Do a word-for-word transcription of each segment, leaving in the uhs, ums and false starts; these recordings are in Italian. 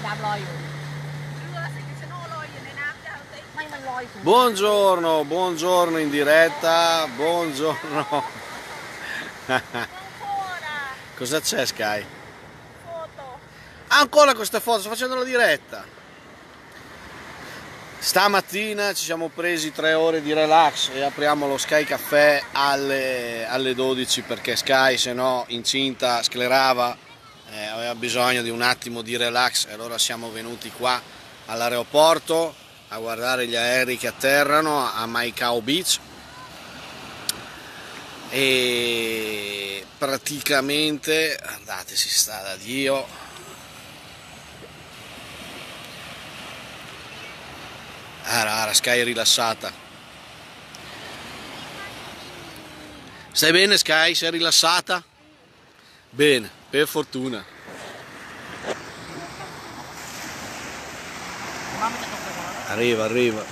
Buongiorno, buongiorno in diretta, buongiorno. Cosa c'è, Sky? Foto. Ancora queste foto, sto facendo la diretta. Stamattina ci siamo presi tre ore di relax e apriamo lo Sky Caffè alle, alle dodici perché Sky, se no, incinta, sclerava, eh, aveva bisogno di un attimo di relax e allora siamo venuti qua all'aeroporto a guardare gli aerei che atterrano a Maicao Beach e praticamente, guardate, si sta da Dio. Ah, la Sky è rilassata. Stai bene, Sky? Sei rilassata? Bene, per fortuna. Arriva, arriva.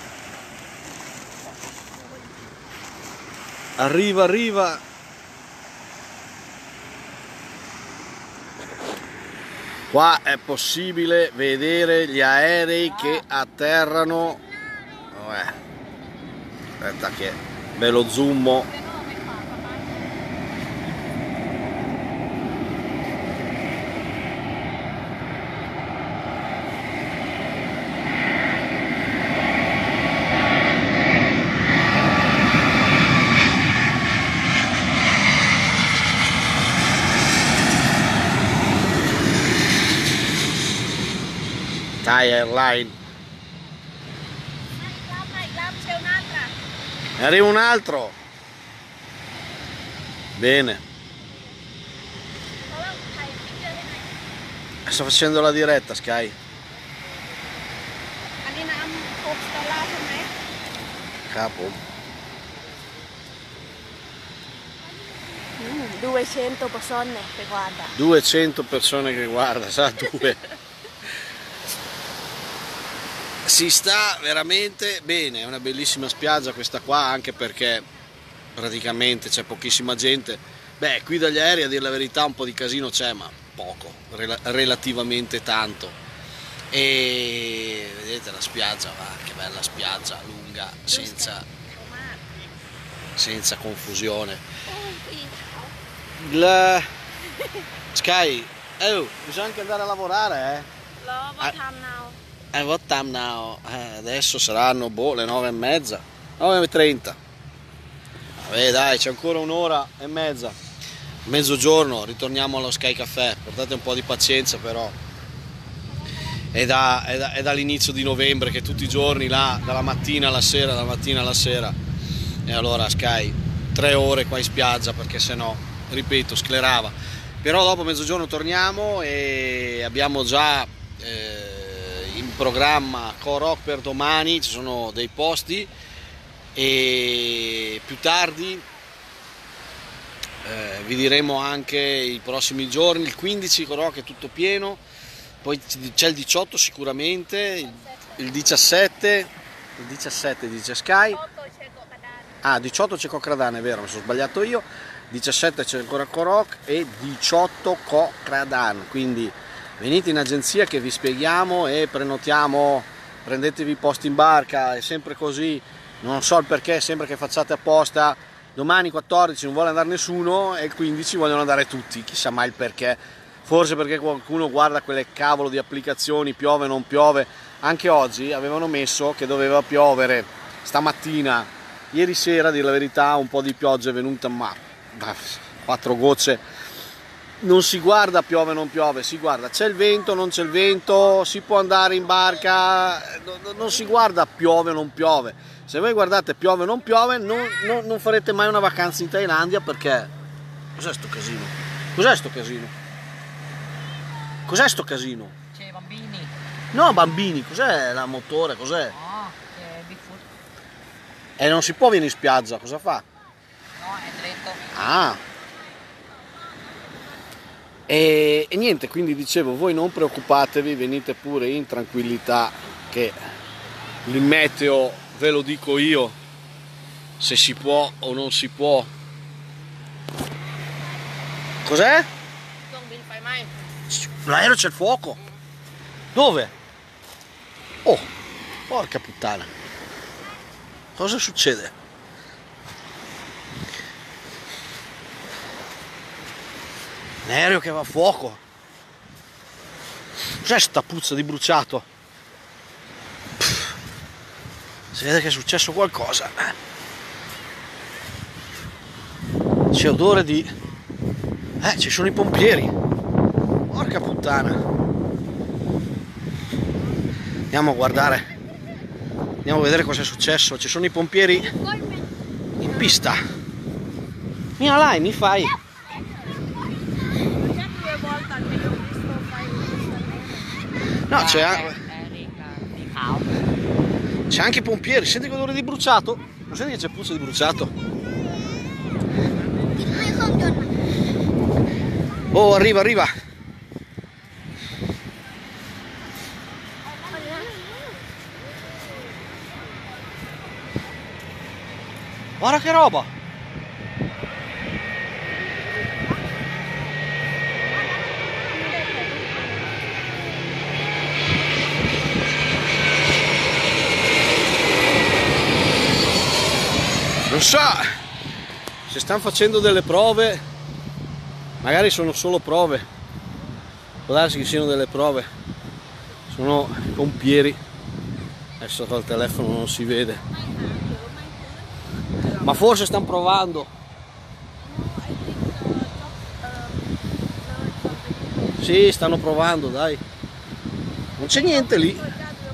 Arriva, arriva. Qua è possibile vedere gli aerei che atterrano. Eh, aspetta che ve lo zoom. Thai Airline. Ne arriva un altro. Bene. Sto facendo la diretta, Sky. Capo. Mm, duecento persone che guarda. duecento persone che guarda, sa due. Si sta veramente bene, è una bellissima spiaggia questa qua, anche perché praticamente c'è pochissima gente. Beh, qui dagli aerei a dire la verità un po' di casino c'è, ma poco, rel relativamente tanto. E vedete la spiaggia, va, che bella spiaggia, lunga, senza, senza confusione. Il... Sky, oh, bisogna anche andare a lavorare, eh? Lo, what time now? Eh, what time now? Eh, adesso saranno boh, le nove e mezza, nove e trenta. Vabbè, dai, c'è ancora un'ora e mezza. Mezzogiorno, ritorniamo allo Sky Caffè. Portate un po' di pazienza, però. È, da, è, da, è dall'inizio di novembre che tutti i giorni là, dalla mattina alla sera, dalla mattina alla sera. E allora Sky, tre ore qua in spiaggia perché sennò, ripeto, sclerava. Però dopo mezzogiorno torniamo e abbiamo già. Eh, in programma Korok per domani, ci sono dei posti e più tardi eh, vi diremo anche i prossimi giorni. Il quindici Korok è tutto pieno, poi c'è il diciotto sicuramente, il diciassette, il diciassette dice Sky, ah diciotto c'è Cocradan, è vero, mi sono sbagliato io, diciassette c'è ancora Korok e diciotto Cocradan, quindi venite in agenzia che vi spieghiamo e prenotiamo, prendetevi posti in barca, è sempre così, non so il perché, sempre che facciate apposta, domani quattordici non vuole andare nessuno e il quindici vogliono andare tutti, chissà mai il perché, forse perché qualcuno guarda quelle cavolo di applicazioni, piove non piove, anche oggi avevano messo che doveva piovere stamattina, ieri sera a dire la verità un po' di pioggia è venuta, ma quattro gocce. Non si guarda piove o non piove, si guarda c'è il vento, non c'è il vento, si può andare in barca, non si guarda piove o non piove. Se voi guardate piove o non piove non, non, non farete mai una vacanza in Thailandia perché... Cos'è sto casino? Cos'è sto casino? Cos'è sto casino? C'è i bambini. No, bambini, cos'è la motore? Cos'è? No, è Bigfoot. E non si può venire in spiaggia, cosa fa? No, è dritto. Ah! E, e niente, quindi dicevo, voi non preoccupatevi, venite pure in tranquillità che il meteo ve lo dico io, se si può o non si può. Cos'è? L'aereo c'è il fuoco. Dove? Oh, porca puttana. Cosa succede? Un aereo che va a fuoco. Cos'è sta puzza di bruciato? Pff, si vede che è successo qualcosa. C'è odore di... Eh, ci sono i pompieri. Porca puttana. Andiamo a guardare. Andiamo a vedere cosa è successo. Ci sono i pompieri in pista. Mia Lai, mi fai? No, c'è anche... c'è anche i pompieri. Senti che odore di bruciato? Non senti che c'è puzza di bruciato? Oh, arriva, arriva. Guarda che roba. Non so, si stanno facendo delle prove, magari sono solo prove, può darsi che siano delle prove, sono pompieri, adesso dal telefono non si vede, ma forse stanno provando. Sì, stanno provando, dai, non c'è niente lì.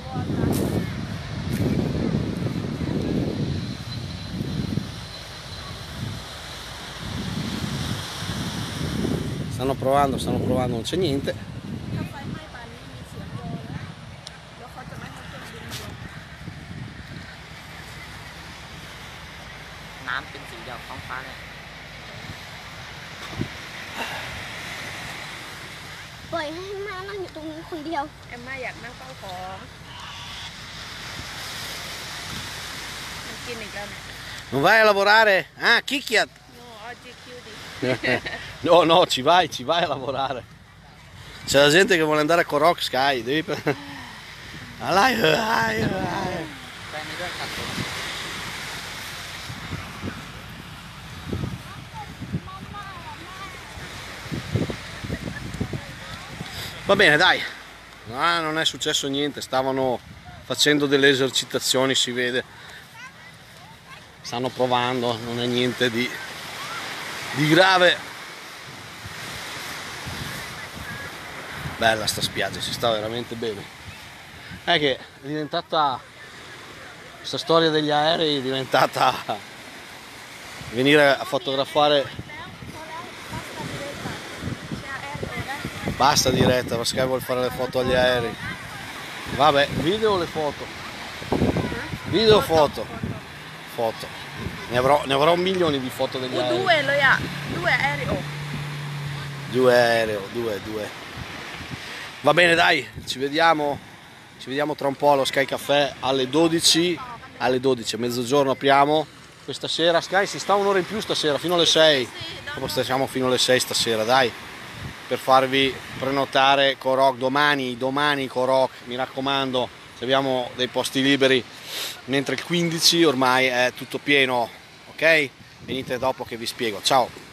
Stanno provando, stanno provando, non c'è niente. น้ำเป็นสีเดียวท้องฟ้าเลยปล่อยให้แม่นั่งอยู่ตรงนี้คนเดียวเอ็มม่าอยากนั่งเฝ้าของมันกินอีกแล้วเนี่ย Non vai a lavorare? Ah, chicchiat! no oggi chiudi No, no, ci vai, ci vai a lavorare. C'è la gente che vuole andare a Korok Sky, devi... Alai, alai, alai. แป้งนี้ด้วยครับ Va bene, dai. No, non è successo niente, stavano facendo delle esercitazioni, si vede. Stanno provando, non è niente di, di grave. Bella sta spiaggia, si sta veramente bene. È che è diventata, questa storia degli aerei è diventata venire a fotografare. Basta diretta, lo Sky vuole fare le foto agli aerei. Vabbè, video o le foto? Video o foto? Foto. Ne avrò, ne avrò milioni di foto degli aerei. due lo ya due aereo Due aereo, due, due. Va bene, dai, ci vediamo, ci vediamo tra un po' allo Sky Caffè alle dodici, alle dodici, a mezzogiorno apriamo. Questa sera Sky si sta un'ora in più stasera, fino alle sei. Dopo stiamo fino alle sei stasera, dai. Per farvi prenotare Korok domani, domani Korok, mi raccomando, se abbiamo dei posti liberi, mentre il quindici ormai è tutto pieno, ok? Venite dopo che vi spiego, ciao!